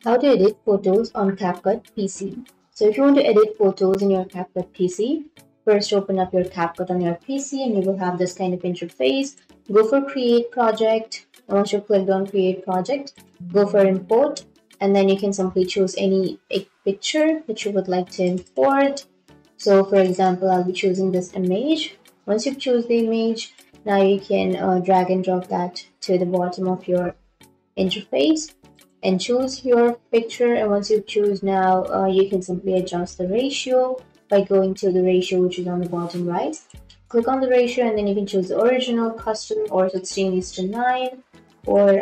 How to edit photos on CapCut PC. So if you want to edit photos in your CapCut PC, first open up your CapCut on your PC and you will have this kind of interface. Go for create project. Once you click on create project, go for import, and then you can simply choose any picture that you would like to import. So for example, I'll be choosing this image. Once you choose the image, now you can drag and drop that to the bottom of your interface and choose your picture. And once you choose now, you can simply adjust the ratio by going to the ratio which is on the bottom right. Click on the ratio and then you can choose the original, custom, or 16:9, or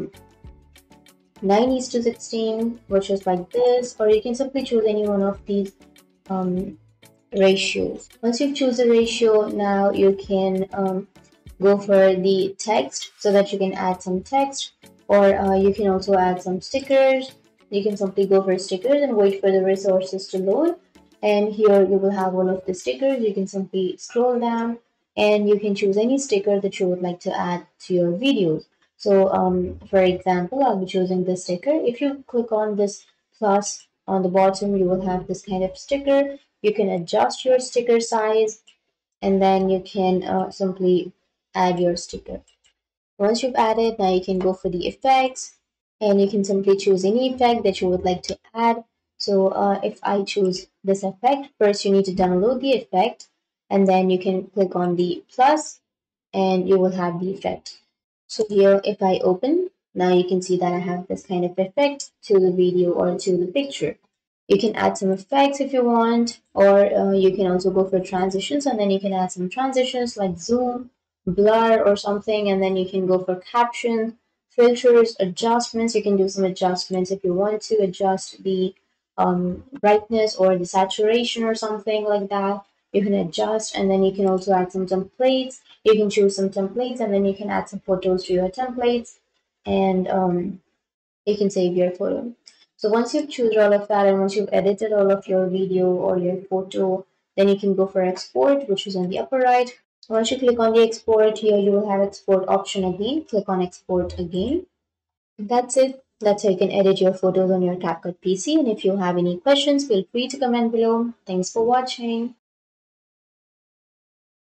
9:16, which is like this, or you can simply choose any one of these um, ratios. Once you choose a ratio, now you can go for the text so that you can add some text, or you can also add some stickers. You can simply go for stickers and wait for the resources to load, and here you will have all of the stickers. You can simply scroll down and you can choose any sticker that you would like to add to your videos. So for example, I'll be choosing this sticker. If you click on this plus on the bottom, you will have this kind of sticker. You can adjust your sticker size, and then you can simply add your sticker. Once you've added, now you can go for the effects, and you can simply choose any effect that you would like to add. So if I choose this effect, first you need to download the effect, and then you can click on the plus and you will have the effect. So here, if I open, now you can see that I have this kind of effect to the video or to the picture. You can add some effects if you want, or you can also go for transitions, and then you can add some transitions like zoom, blur, or something, and then you can go for caption, filters, adjustments. You can do some adjustments if you want to adjust the brightness or the saturation or something like that. You can adjust, and then you can also add some templates. You can choose some templates, and then you can add some photos to your templates, and you can save your photo. So once you've chosen all of that and once you've edited all of your video or your photo, then you can go for export, which is on the upper right. Once you click on the export, here you will have export option again. Click on export again. That's it. That's how you can edit your photos on your CapCut PC. And if you have any questions, feel free to comment below. Thanks for watching.